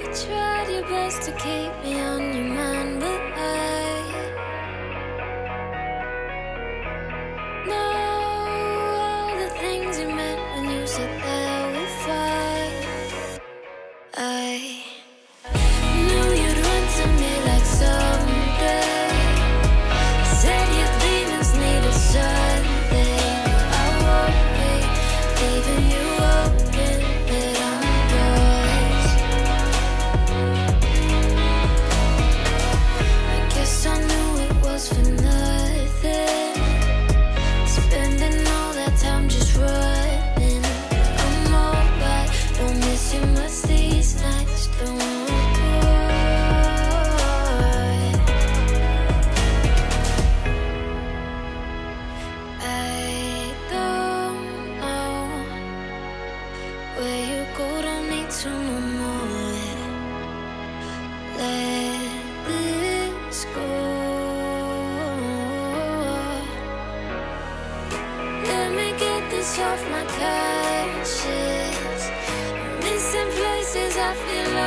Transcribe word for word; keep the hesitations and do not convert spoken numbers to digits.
tried your best to keep me on your mind, but I know all the things you meant when you said that we'd fight. I knew you'd run to me like someday. Said your demons needed something. I won't be leaving you open, that I'm yours. I guess I knew it was for nothing, spending all that time just running. I'm alright, don't miss you much these nights, don't worry. I don't know where you go, don't need to know more. Let this go. Let me get this off my conscience. I'm missing places I feel